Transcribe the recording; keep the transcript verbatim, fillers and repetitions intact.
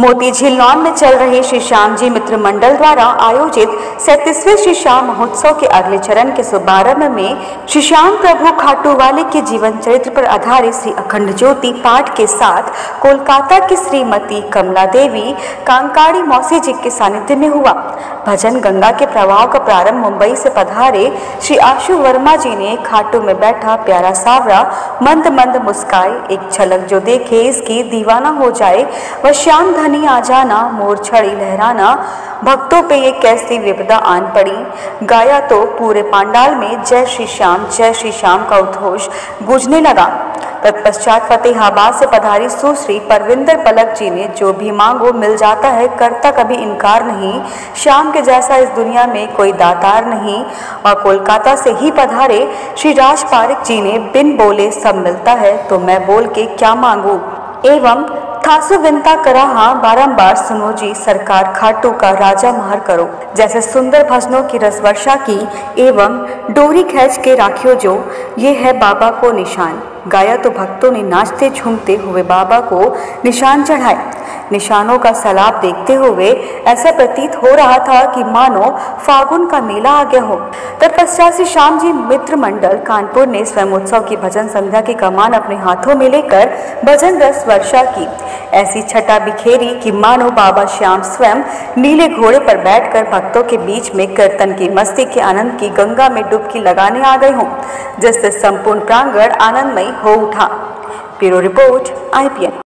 मोती झील लॉन में चल रहे श्री श्याम जी मित्र मंडल द्वारा आयोजित सैंतीसवें श्री श्याम महोत्सव के अगले चरण के शुभारंभ में श्री श्याम प्रभु खाटू वाले के जीवन चरित्र पर आधारित श्री अखंड ज्योति पाठ के साथ कोलकाता की श्रीमती कमला देवी कांकाड़ी मौसी जी के सानिध्य में हुआ। भजन गंगा के प्रवाह का प्रारंभ मुंबई से पधारे श्री आशु वर्मा जी ने खाटू में बैठा प्यारा सावरा मंद मंद मुस्काए, एक झलक जो देखे इसकी दीवाना हो जाए, वह श्याम धनी आ जाना, मोर छड़ी लहराना, भक्तों पे ये कैसी विपदा आन पड़ी। गाया तो पूरे पांडाल में जय श्री श्याम जय श्री श्याम का उद्घोष गूंजने लगा। तत्पश्चात फतेहाबाद से पधारी सुश्री परविंदर पलक जी ने जो भी मांगो मिल जाता है, करता कभी इनकार नहीं, श्याम के जैसा इस दुनिया में कोई दातार नहीं। और कोलकाता से ही पधारे श्री राज पारिक जी ने बिन बोले सब मिलता है, तो मैं बोल के क्या मांगू। एवं थासु विनता करा हाँ बारंबार सुनो जी, सरकार खाटू का राजा महर करो। जैसे सुंदर भजनों की रसवर्षा की एवं डोरी खींच के राखियो जो, ये है बाबा को निशान। गाया तो भक्तों ने नाचते झूमते हुए बाबा को निशान चढ़ाए। निशानों का सैलाब देखते हुए ऐसा प्रतीत हो रहा था कि मानो फागुन का मेला आ गया हो। तत्पश्चात श्री श्याम जी मित्र मंडल कानपुर ने स्वयं उत्सव की भजन संध्या की कमान अपने हाथों में लेकर भजन रस वर्षा की। ऐसी छटा बिखेरी कि मानो बाबा श्याम स्वयं नीले घोड़े पर बैठकर भक्तों के बीच में कीर्तन की मस्ती के आनंद की गंगा में डुबकी लगाने आ गए हों, जिससे संपूर्ण प्रांगण आनंदमय हो उठा। Bureau report I P N.